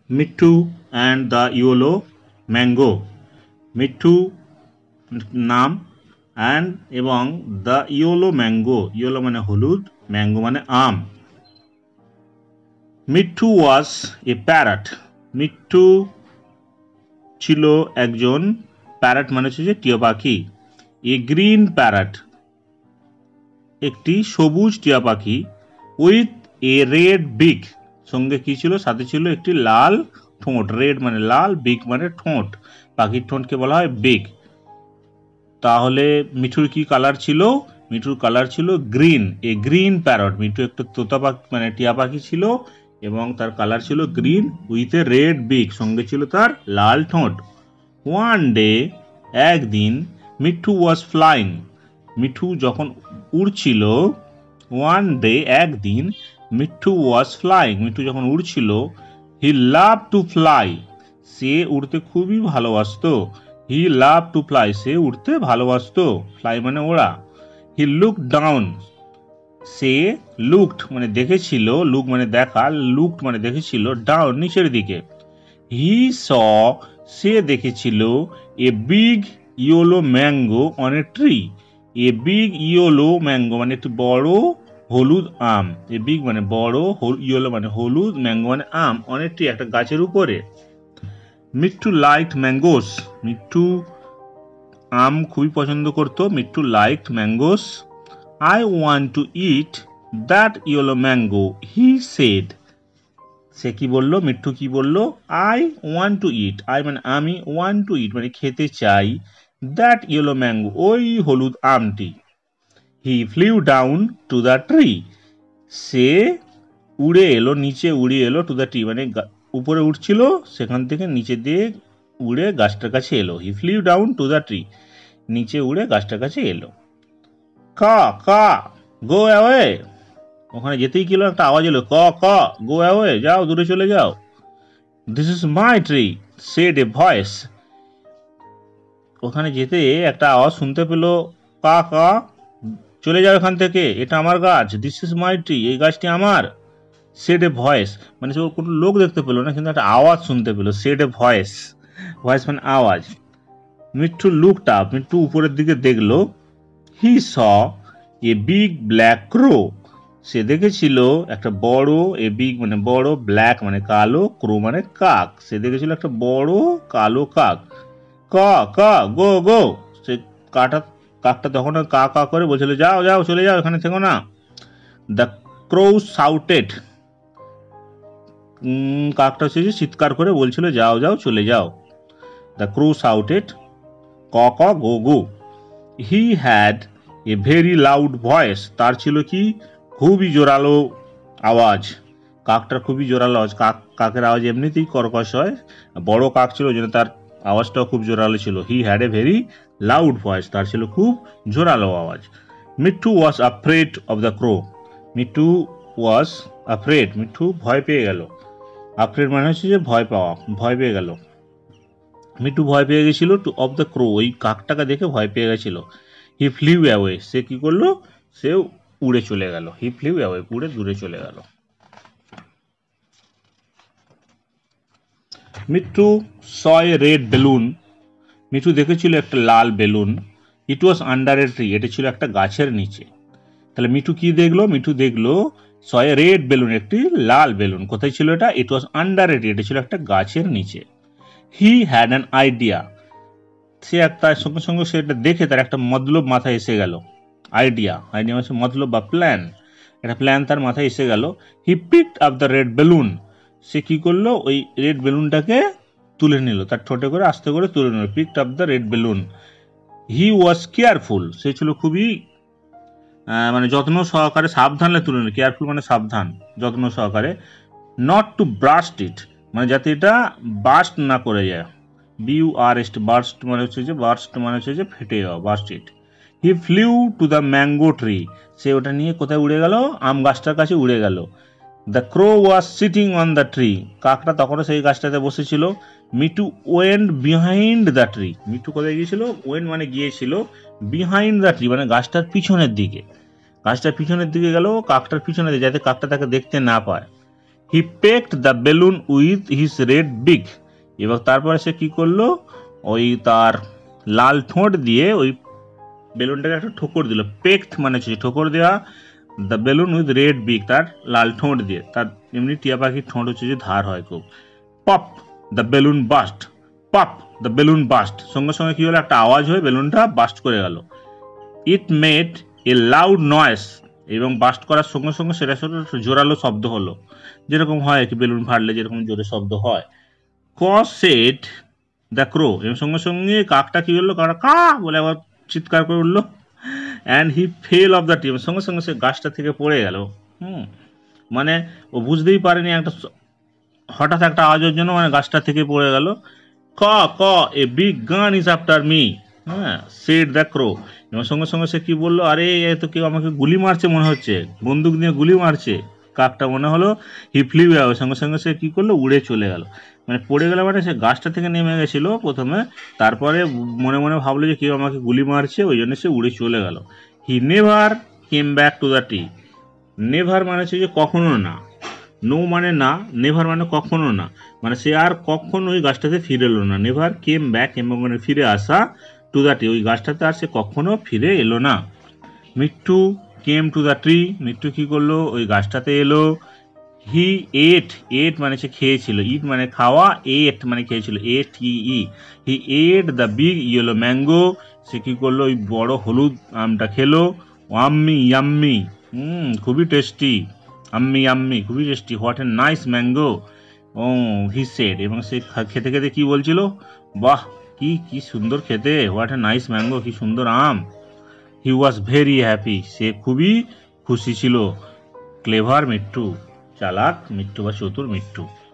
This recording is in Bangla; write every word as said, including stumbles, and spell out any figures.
Mithu and the yellow mango. Mithu নাম and এবং the yellow mango, yellow মানে হলুদ, mango মানে আম। Mithu was a parrot. Mithu ছিল একজন প্যারট মানে হচ্ছে যে টিয়া পাখি। এ গ্রিন প্যারট একটি সবুজ টিয়া পাখি উইথ এ রেড বিগ, সঙ্গে কি ছিল, সাথে ছিল একটি লাল ঠোঁট। রেড মানে লাল, বিগ মানে ঠোঁট, পাখির ঠোঁটকে বলা হয় বিগ। তাহলে মিঠুর কি কালার ছিল? মিঠুর কালার ছিল green. A green parrot, Mithu একটা তোতা পাখি মানে টিয়া পাখি ছিল এবং তার কালার ছিল green with a red big, সঙ্গে ছিল তার লাল ঠোঁট। ওয়ান ডে, একদিন, মিঠু ওয়াজ ফ্লাইং, মিঠু যখন উড়ছিল। ওয়ান ডে, একদিন, মিঠু ওয়াজ ফ্লাইং, মিঠু যখন উড়ছিল। হি লাভ টু ফ্লাই, সে উড়তে খুবই ভালোবাসতো। হি লাভ টু ফ্লাই, সে উড়তে ভালোবাসতো। ফ্লাই মানে ওড়া। হি লুক ডাউন, সে লুকড মানে দেখেছিল, লুক মানে দেখা, লুকড মানে দেখেছিল, ডাউন নিচের দিকে। হি স, সে দেখেছিল, a big yellow mango on a tree, a big yellow mango মানে একটি বড় হলুদ আম। এ বিগ মানে বড়, ইয়েলো মানে হলুদ, ম্যাঙ্গো মানে আম, অন এ ট্রি একটা গাছের উপরে। মিঠু লাইকড ম্যাঙ্গোস, মিঠু আম খুবই পছন্দ করতো। Mithu liked mangoes. I want to eat that yellow mango, he said, সে কি বললো, মিঠু কি বললো, I want to eat, I মানে আমি, ওয়ান্ট টু ইট মানে খেতে চাই, দ্যাট ইয়েলো ম্যাঙ্গো ওই হলুদ আমটি। He flew down to the tree, সে উড়ে এলো, নিচে উড়ে এলো, টু দ্য ট্রি মানে উপরে উঠছিল, সেখান থেকে নিচে দিয়ে উড়ে গাছটার কাছে এলো। He flew down to the tree, নিচে উড়ে গাছটার কাছে এলো। কা কা, গো অ্যাওয়ে, ওখানে যেতেই কি একটা আওয়াজ এলো, ক ক, গো অ্যাওয়ে, যাও দূরে চলে যাও। This is my tree, said a voice, ওখানে যেতে একটা আওয়াজ শুনতে পেল, কা কা, চলে যাও এখান থেকে, এটা আমার গাছ। দিস ইজ মাই ট্রি, এই গাছটি আমার। সেড এ ভয়েস মানে সে কোনো লোক দেখতে পেলো না, কিন্তু একটা আওয়াজ শুনতে পেলো। সেড এ ভয়েস, ভয়েস মানে আওয়াজ। মিঠু লুকড আপ, মিঠু উপরের দিকে দেখলো। হি স এ বিগ ব্ল্যাক ক্রো, সে দেখেছিল একটা বড়, এ বিগ মানে বড়, ব্ল্যাক মানে কালো, ক্রো মানে কাক, সে দেখেছিল একটা বড় কালো কাক। ক ক, গো গো, সে কাটা কাকটা তখন কা কা করে বলছিল, যাও যাও চলে যাও, এখানে থেকো না। দ্য ক্রো শাউটেড, কাকটা হচ্ছে যে চিৎকার করে বলছিল, যাও যাও চলে যাও। দ্য ক্রো শাউটেড, ক ক, go go. He had a very loud voice, তার ছিল কি খুবই জোরালো আওয়াজ। কাকটার খুবই জোরালো আওয়াজ, কাক কাকের আওয়াজ এমনিতেই কর্কশ হয়, বড় কাক ছিল ওই জন্য তার আওয়াজটাও খুব জোরালো ছিল। He had a very loud voice, তার ছিল খুব জোরালো আওয়াজ। Mithu was afraid of the crow, Mithu was afraid, Mithu ভয় পেয়ে গেল। আফ্রেড মানে হচ্ছে যে ভয় পাওয়া, ভয় পেয়ে গেল। মিঠু ভয় পেয়ে গেছিল টু অফ দ্য ক্রো, ওই কাকটাকে দেখে ভয় পেয়ে গেছিল। হি ফ্লিউ অ্যাওয়ে, সে কি করলো, সে উড়ে চলে গেল। হি ফ্লিউ অ্যাওয়ে, উড়ে দূরে চলে গেল। Mithu saw a red balloon, Mithu দেখেছিল একটা লাল বেলুন। It was under a tree, এটা ছিল একটা গাছের নিচে। তাহলে মিঠু কি দেখলো, মিঠু দেখলো স এ রেড বেলুন, একটি লাল বেলুন। কোথায় ছিল এটা? ইট ওয়াজ আন্ডার এ ট্রি, এটা ছিল একটা গাছের নিচে। হি হ্যাড অ্যান আইডিয়া, সে তার সঙ্গে সঙ্গে সেটা দেখে তার একটা মতলব মাথায় এসে গেল। আইডিয়া, আইডিয়া হচ্ছে মতলব বা প্ল্যান, একটা প্ল্যান তার মাথায় এসে গেল। He picked up the red balloon, সে কি করলো, ওই রেড বেলুনটাকে তুলে নিল, তার ঠোঁটে করে আস্তে করে তুলে নিল। Picked up the red balloon. He was careful, সে ছিল খুবই মানে যত্ন সহকারে, সাবধানে তুলে নিল। কেয়ারফুল মানে সাবধান, যত্ন সহকারে। নট টু ব্রাস্ট ইট মানে যাতে এটা বাস্ট না করে যায়। বিউ আর এস্ট, বার্স্ট মানে হচ্ছে যে, বার্স্ট মানে হচ্ছে যে ফেটে যাওয়া, burst it. He flew to the mango tree, সে ওটা নিয়ে কোথায় উড়ে গেল, আম গাছটার কাছে উড়ে গেল। The crow was sitting on the tree, কাকটা তখনও সেই গাছটাতে বসেছিল। Mithu went behind the tree, Mithu কোথায় গিয়েছিল, ওয়েন্ট মানে গিয়েছিল, বিহাইন্ড দ্য ট্রি মানে গাছটার পিছনের দিকে, গাছটার পিছনের দিকে গেল, কাকটার পিছনে দিকে, যাতে কাকটা তাকে দেখতে না পায়। He pecked the balloon with his red big. এবং তারপরে সে কি করলো, ওই তার লাল ঠোঁট দিয়ে ওই বেলুনটাকে একটা ঠোকর দিল। পেকড মানে হচ্ছে ঠোকর দেওয়া, the balloon with red big, তার লাল ঠোঁট দিয়ে। তার এমনি টিয়া পাখির ঠোঁট হচ্ছে যে ধার হয় খুব। Pop the balloon burst, pop the balloon burst, সঙ্গে সঙ্গে কি হলো, একটা আওয়াজ হয়ে বেলুনটা বাস্ট করে গেল। It made a loud noise, এবং বাস্ট করার সঙ্গে সঙ্গে সেটা জোরালো শব্দ হলো, যেরকম হয় কি বেলুন ফাটলে যেরকম জোরে শব্দ হয়। ক সেড দ্য ক্রো, এবং সঙ্গে সঙ্গে কাকটা কি হলো, কাকটা কা বলে আবার চিৎকার করে উঠলো। And he fell off the tree, সঙ্গে সঙ্গে সে গাছটা থেকে পড়ে গেল। হুম, মানে ও বুঝতেই পারেনি, একটা হঠাৎ একটা আওয়াজের জন্য মানে গাছটা থেকে পড়ে গেল। Caw caw a big gun is after me, হ্যাঁ, সেড দ্য ক্রো, এবং সঙ্গে সঙ্গে সে কি বললো, আরে এ তো কেউ আমাকে গুলি মারছে মনে হচ্ছে, বন্দুক দিয়ে গুলি মারছে। কাকটা মনে হলো হি ফ্লিউ অ্যাওয়ে, সঙ্গে সঙ্গে সে কি করলো, উড়ে চলে গেল। মানে পড়ে গেল মানে সে গাছটা থেকে নেমে গেছিল প্রথমে, তারপরে মনে মনে ভাবলো যে কেউ আমাকে গুলি মারছে, ওই জন্য সে উড়ে চলে গেল। He never came back to the tree. Never মানে হচ্ছে যে কখনো না, নো মানে না, নেভার মানে কখনো না, মানে সে আর কখনো ওই গাছটাতে ফিরে এলো না। নেভার কেম ব্যাক এবং মানে ফিরে আসা, টু দ্য ট্রি, ওই গাছটাতে আর সে কখনো ফিরে এলো না। Mithu came to the tree, Mithu কি করলো, ওই গাছটাতে এলো। হি এট, এট মানে সে খেয়েছিল, ইট মানে খাওয়া, এট মানে খেয়েছিল, এট ই ই। He ate the big yellow mango, সে কি করলো, ওই বড় হলুদ আমটা খেলো। আম্মি ইয়াম্মি, হুম খুবই টেস্টি, আম্মি আম্মি খুবই tasty, what a nice mango, oh he said, এবং সে খেতে খেতে কি বলছিল, বাহ কি কি সুন্দর খেতে, হোয়াট এ নাইস ম্যাঙ্গো, কি সুন্দর আম। হি ওয়াজ ভেরি হ্যাপি, সে খুবই খুশি ছিল। ক্লেভার মিঠু, চালাক মিঠু বা চতুর মিঠু।